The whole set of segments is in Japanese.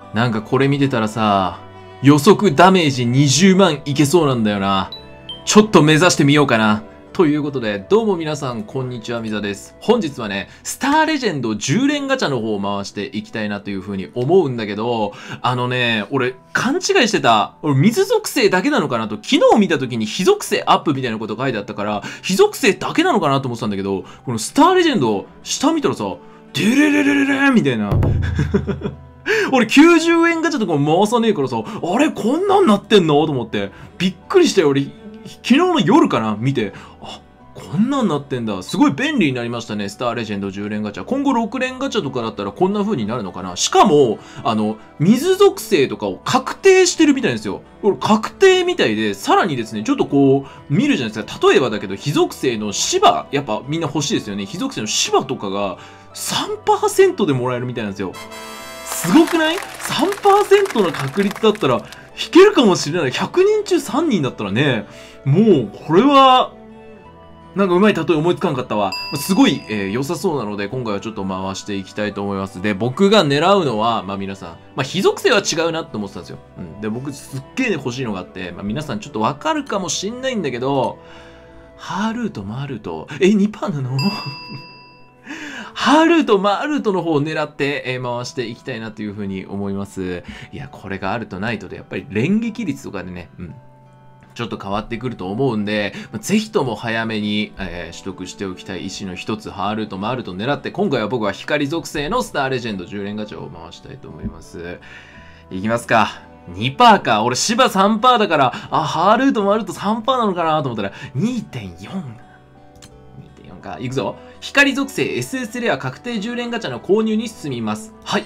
なんかこれ見てたらさ、予測ダメージ20万いけそうなんだよな。ちょっと目指してみようかな。ということで、どうも皆さん、こんにちは、みざです。本日はね、スターレジェンド10連ガチャの方を回していきたいなという風に思うんだけど、俺、勘違いしてた。俺、水属性だけなのかなと、昨日見た時に火属性アップみたいなこと書いてあったから、火属性だけなのかなと思ってたんだけど、このスターレジェンド、下見たらさ、デレレレレレみたいな。俺90円ガチャとかも回さねえからさ、あれこんなんなってんのと思って、びっくりしたよ。俺、昨日の夜かな見て、あ、こんなんなってんだ。すごい便利になりましたね。スターレジェンド10連ガチャ。今後6連ガチャとかだったらこんな風になるのかな。しかも、水属性とかを確定してるみたいですよ。これ確定みたいで、さらにですね、ちょっとこう、見るじゃないですか。例えばだけど、火属性の芝、やっぱみんな欲しいですよね。火属性の芝とかが 3% でもらえるみたいなんですよ。すごくない？ 3% の確率だったら、引けるかもしれない。100人中3人だったらね、もう、これは、なんかうまい例え思いつかんかったわ。すごい、良さそうなので、今回はちょっと回していきたいと思います。で、僕が狙うのは、皆さん、火属性は違うなって思ってたんですよ。うん。で、僕すっげえ欲しいのがあって、皆さんちょっとわかるかもしんないんだけど、ハールート、マールート、2% なのハールート、マールートの方を狙って、回していきたいなというふうに思います。いや、これがあるとないとで、やっぱり連撃率とかでね、ちょっと変わってくると思うんで、ぜひとも早めに、取得しておきたい石の一つ、ハールート、マールートを狙って、今回は僕は光属性のスターレジェンド10連ガチャを回したいと思います。いきますか。2% か。俺、芝 3% だから、ハールート、マールート 3% なのかなと思ったら、2.4。か。いくぞ。光属性 SS レア確定10連ガチャの購入に進みます。はい。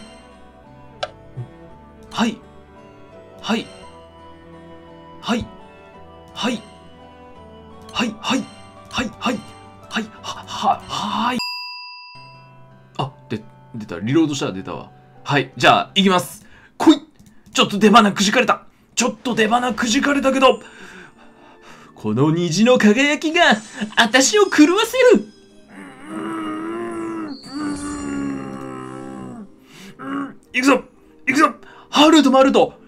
はい。はい。はい。はい。はい。はい。はい。はい。はい。はい。あ、出た。リロードしたら出たわ。はい。じゃあ、いきます。来い。ちょっと出花くじかれた。けど、この虹の輝きが、私を狂わせる。行くぞハールート、マールート。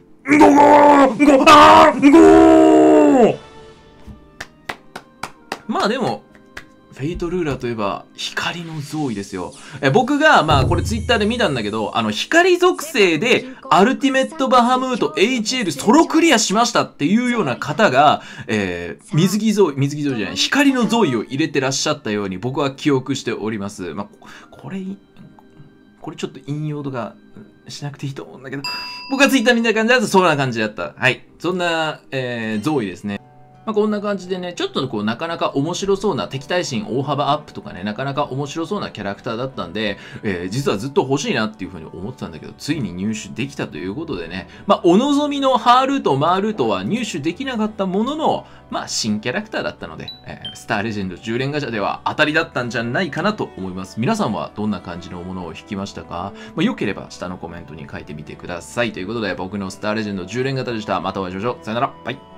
でも、フェイトルーラーといえば、光のゾーイですよ。僕が、これツイッターで見たんだけど、光属性で、アルティメットバハムート HL ソロクリアしましたっていうような方が、水着ゾーイじゃない、光のゾーイを入れてらっしゃったように僕は記憶しております。これちょっと引用とかしなくていいと思うんだけど、僕がツイッター見た感じだとそんな感じだった。はい。そんな、ゾーイですね。こんな感じでね、ちょっとなかなか面白そうな敵対心大幅アップとかね、なかなか面白そうなキャラクターだったんで、実はずっと欲しいなっていう風に思ってたんだけど、ついに入手できたということでね、お望みのハールート、マールートは入手できなかったものの、新キャラクターだったので、スターレジェンド10連ガチャでは当たりだったんじゃないかなと思います。皆さんはどんな感じのものを引きましたか？良ければ下のコメントに書いてみてください。ということで、僕のスターレジェンド10連ガチャでした。またお会いしましょう。さよなら。バイ。